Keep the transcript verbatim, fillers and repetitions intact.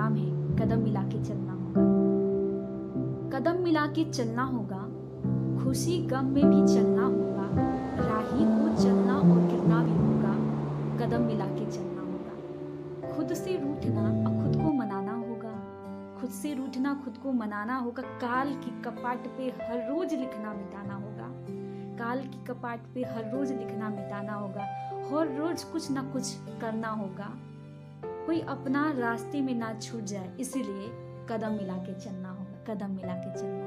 नाम है कदम मिला के चलना होगा। कदम मिला के चलना होगा, खुशी गम में भी चलना होगा, राही को चलना और गिरना भी होगा, कदम मिला के चलना होगा। खुद से रूठना और खुद को मनाना होगा, खुद से रूठना खुद को मनाना होगा। काल की कपाट पे हर रोज लिखना मिटाना होगा, काल की कपाट पे हर रोज लिखना मिटाना होगा, हर रोज कुछ ना कुछ करना होगा। कोई अपना रास्ते में ना छूट जाए, इसीलिए कदम मिला के चलना होगा, कदम मिला के चलना।